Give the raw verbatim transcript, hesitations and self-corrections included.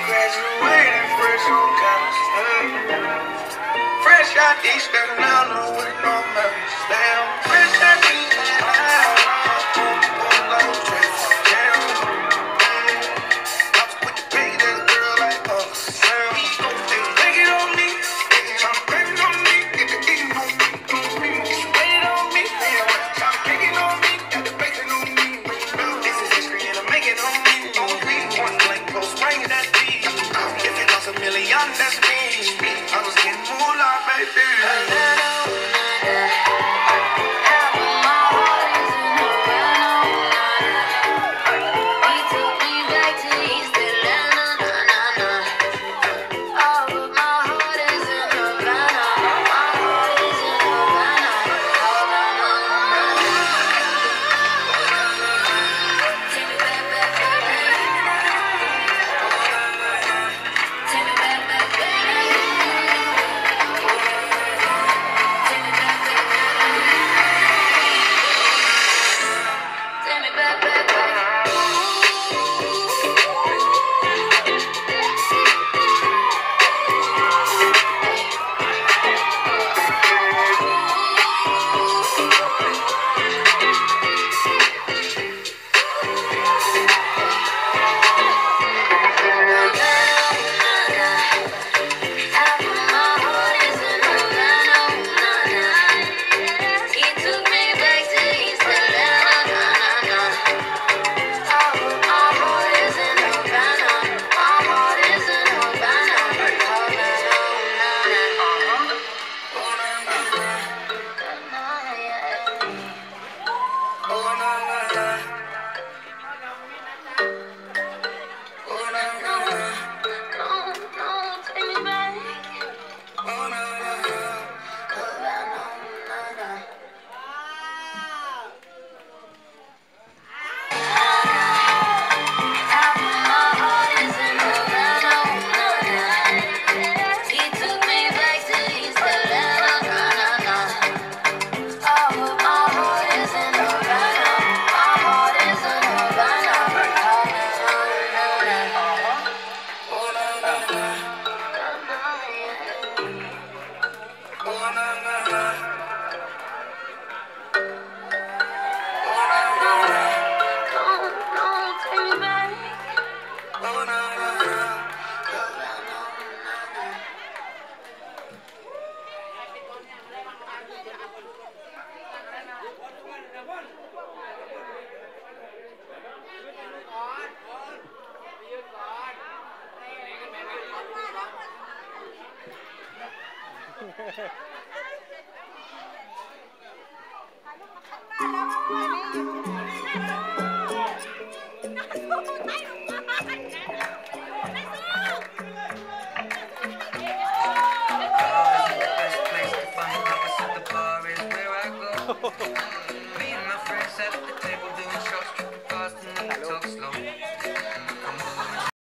Graduated fresh on campus. Fresh out East Atlanta with no members. Damn, fresh out East Atlanta. With the pay that girl like us. Take it on me. Tryna break it on me. Get the eating on me. Wait it on me. Tryna take it on me. Got the bacon on me. This is history and I'm making on me. Don't read one blank post. Bring that beat. If it costs a million, that's me. I was getting moolah, baby. Me and my friends sat at the table.